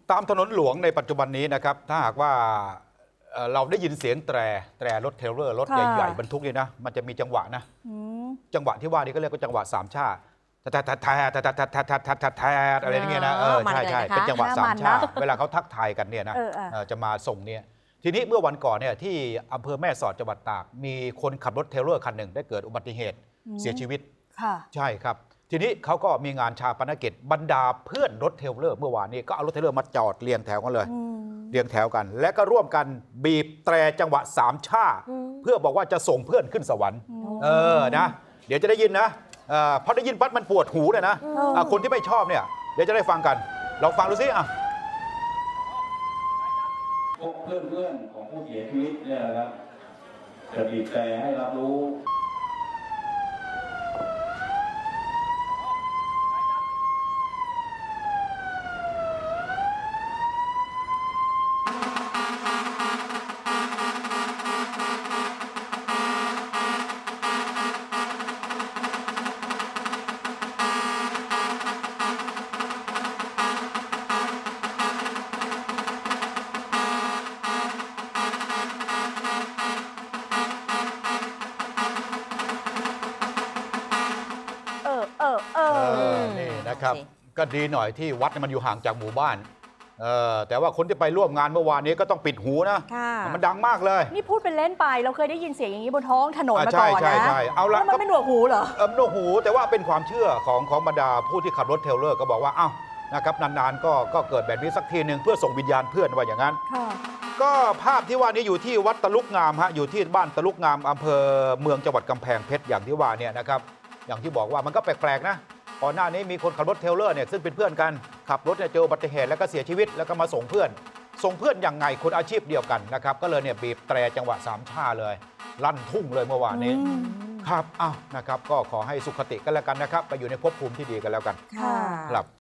ตามถนนหลวงในปัจจุบันนี้นะครับถ้าหากว่าเราได้ยินเสียงแตรรถเทรลเลอร์รถใหญ่ๆบรรทุกนี่นะมันจะมีจังหวะนะจังหวะที่ว่านี่ก็เรียกว่าจังหวะสามชาแทอะไรอย่างเงี้ยนะใช่เป็นจังหวะสามชาเวลาเขาทักทายกันเนี่ยนะจะมาส่งเนี่ยทีนี้เมื่อวันก่อนเนี่ยที่อำเภอแม่สอดจังหวัดตากมีคนขับรถเทรลเลอร์คันหนึ่งได้เกิดอุบัติเหตุเสียชีวิตใช่ครับทีนี้เขาก็มีงานชาปนกิจบรรดาเพื่อนรถเทรลเลอร์เมื่อวานนี้ก็เอารถเทรลเลอร์มาจอดเรียงแถวกันเลยเรียงแถวกันและก็ร่วมกันบีบแตรจังหวะสามชาเพื่อบอกว่าจะส่งเพื่อนขึ้นสวรรค์นะเดี๋ยวจะได้ยินนะพอได้ยินปั๊บมันปวดหูเลยนะคนที่ไม่ชอบเนี่ยเดี๋ยวจะได้ฟังกันลองฟังดูสิพวกเพื่อนของผู้เสียชีวิตเนี่ยนะครับจะบีบแตรให้รับรู้นี่นะครับก็ดีหน่อยที่วัดมันอยู่ห่างจากหมู่บ้านแต่ว่าคนที่ไปร่วมงานเมื่อวานนี้ก็ต้องปิดหูนะมันดังมากเลยนี่พูดเป็นเล่นไปเราเคยได้ยินเสียงอย่างนี้บนท้องถนนมาก่อนนะใช่เอาละมันไม่หนวกหูเหรอหนวกหูแต่ว่าเป็นความเชื่อของบรรดาผู้ที่ขับรถเทรลเลอร์ก็บอกว่านะครับนานๆก็เกิดแบบนี้สักทีหนึ่งเพื่อส่งวิญญาณเพื่อนว่าอย่างนั้นก็ภาพที่ว่านี้อยู่ที่วัดตะลุกงามอยู่ที่บ้านตะลุกงามอำเภอเมืองจังหวัดกำแพงเพชรอย่างที่ว่าเนี่ยนะครับอย่างที่บอกว่ามันก็แปลกๆนะก่อนหน้านี้มีคนขับรถเทรลเลอร์เนี่ยซึ่งเป็นเพื่อนกันขับรถเนี่ยเจออุบัติเหตุแล้วก็เสียชีวิตแล้วก็มาส่งเพื่อนยังไงคนอาชีพเดียวกันนะครับก็เลยเนี่ยบีบแตรจังหวะสามชาเลยลั่นทุ่งเลยเมื่อวานนี้ครับนะครับก็ขอให้สุขติกันแล้วกันนะครับไปอยู่ในภพภูมิที่ดีกันแล้วกันครับ